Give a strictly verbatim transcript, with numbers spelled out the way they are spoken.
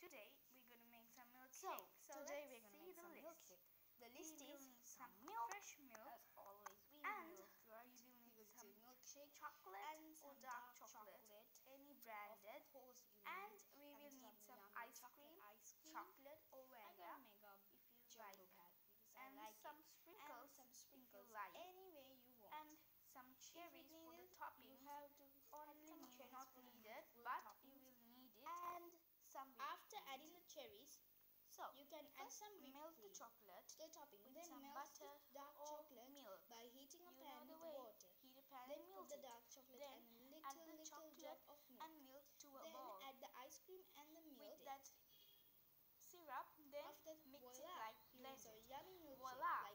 today we're going to make some milkshake. So, so today let's we're going to see make the some list. milkshake. The list we is will need some some milk, fresh milk, as always we and use yogurt, we will need some milkshake, chocolate and or some dark, dark chocolate, chocolate. any branded. Of course, you and need, we will and need some, some ice chocolate cream, ice cream, chocolate or I'm vanilla gonna make a if you jumbo like, pad because and I like some it. sprinkles, and some sprinkles if you like, any way you want, and some cherries for the toppings. You have to only some need, cherries not for the needed, full but toppings. you will need it. And some after cream. adding the cherries, so you can add some whipped melt cream the chocolate to the topping. with Then some melt butter the dark or chocolate milk by heating a you pan know the with way. water. Heat a pan Then and put melt the it. dark chocolate Then and a add little the little chocolate drop of milk. and milk to a Then bowl. add the ice cream and the milk. With that syrup, then After mix voila, it like here blend is a it. yummy milkshake. Voila!